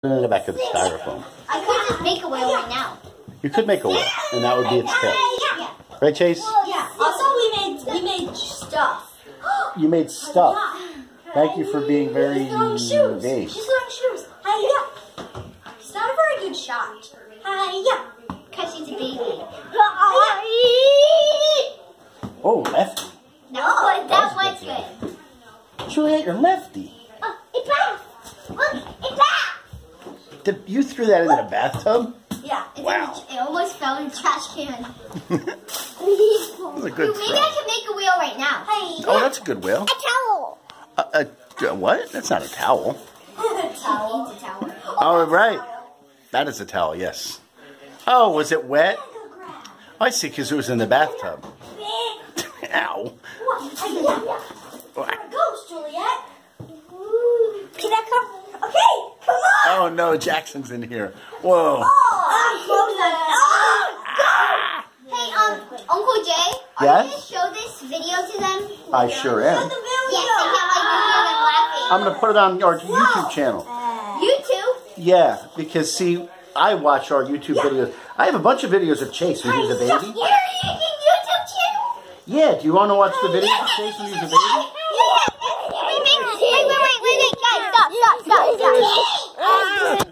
in the back of the styrofoam. I could just make a whale right now. You could make a whale, and that would be its tail. Yeah. Right, Chase? Yeah. Also, we made stuff. You made stuff. Thank you for being very vague. She's throwing shoes. Hiya. She's not a very good shot. Hiya. Because she's a baby. Oh, lefty. No, that was good. Juliet, you're lefty. Oh, it's back. Look, it's back. You threw that into the bathtub? Yeah. Wow. It almost fell in the trash can. That was a good Maybe I can make a wheel right now. Oh, that's a good wheel. A towel. What? That's not a towel. It's a towel. Oh, right. That is a towel, yes. Oh, was it wet? Oh, I see, because it was in the bathtub. Ow. Ghost, Juliet. Can I come? Okay, come on. Oh, no, Jackson's in here. Whoa. Hey, Uncle Jay, are Yes? you going to show this video to them? I sure am. Yes, I can't like them laughing. I'm going to put it on our YouTube channel. YouTube? Yeah, because, see, I watch our YouTube videos. I have a bunch of videos of Chase when he was a baby. You're using YouTube channel? Yeah, do you want to watch the videos of Chase when he was a baby? Wait, guys, stop.